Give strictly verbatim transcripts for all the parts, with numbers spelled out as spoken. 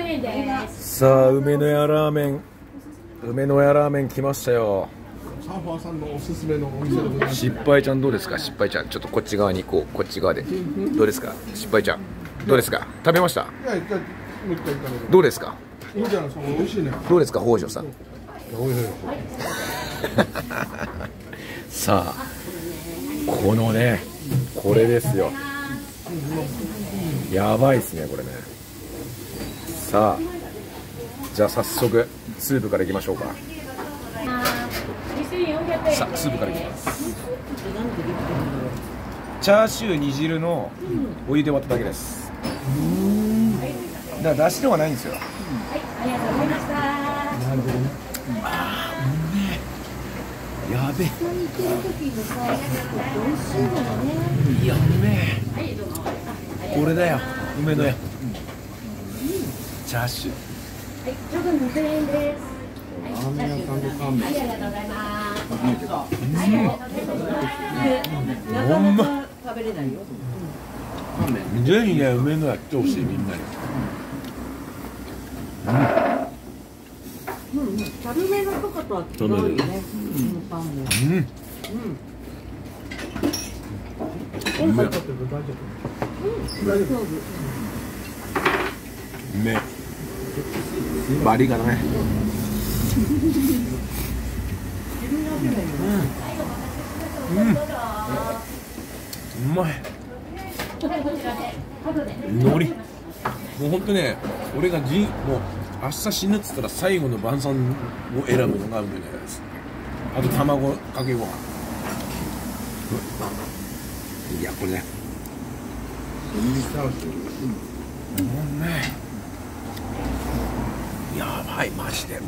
さあ、梅の屋ラーメン、梅の屋ラーメン来ましたよ。 サーファーさんのおすすめのお店でございます。 失敗ちゃんどうですか？失敗ちゃん、ちょっとこっち側に行こう。こっち側でどうですか？失敗ちゃんどうですか？食べました？ いや、一回もう一回行かないと。 どうですか？ いいんじゃないですか。美味しいね。 どうですか、北条さん。 おいしい。 さあ、このね、これですよ。やばいですね、これね。さあ、じゃあ早速スープからいきましょうか。さあ、スープからいきます。チャーシュー煮汁のお湯で割っただけです。だから出汁ではないんですよ。 はい、ありがとうございました。 なるほどね。 あー、うめえ。やべえ。いや、うめえ。これだよ、梅のや。チャーシュー。 はい、ちょうどにせんえんです。 ラーメン屋さんで乾麺。 はい、ありがとうございます。 ほんま。 食べれないよ。 ぜひね、梅のやってほしい、みんなに。 うん、軽めのとことは違うよね。このパンも。 うん。 うん。 大丈夫。大丈夫。大丈夫。 うめえ。バリがね。うん。うん。うまい。海苔。もう本当ね、俺がじ、もう明日死ぬっつったら最後の晩餐を選ぶのが梅のやです。あと卵かけご飯。いや、これね。うんね。やばい、マジで。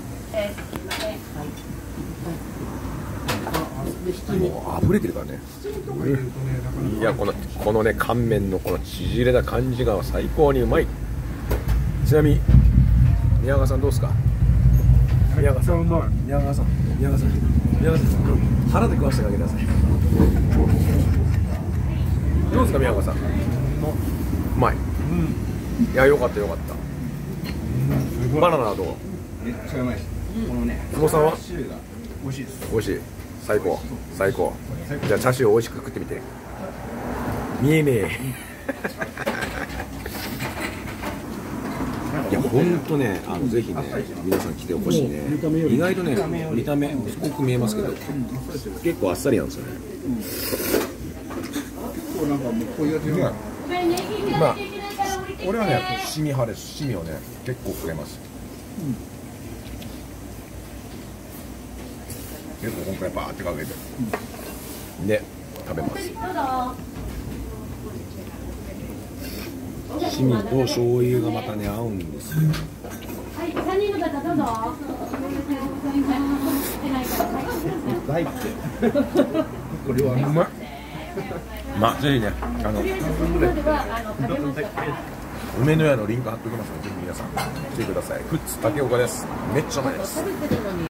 もう溢れてるからね。いや、このこのね、乾麺のこの縮れた感じが最高にうまい。ちなみに宮川さんどうですか？宮川さん、宮川さん、宮川さん、宮川さん、腹で食わしてあげてください。どうですか、宮川さん？うまい。いや、よかったよかった。バナナはどう？ めっちゃうまいです。このね、 久保さんは？ チャーシューが美味しいです。 美味しい。最高最高。じゃあチャーシューを美味しく食ってみて。見えねえ。いや、ほんとね、あのぜひね、皆さん来てほしいね。意外とね、見た目すごく見えますけど、結構あっさりなんですよね。まあ、俺はね、シミ派です。シミをね、結構くれます。結構今回バーってかけて、で食べます。シミと醤油がまたね合うんですよ。 はい、三人の方どうぞ。 大ってこれはうまい。まあぜひね、あの梅の屋のリンク貼っておきますので、ぜひ皆さん来てください。富津竹岡です。めっちゃうまいです。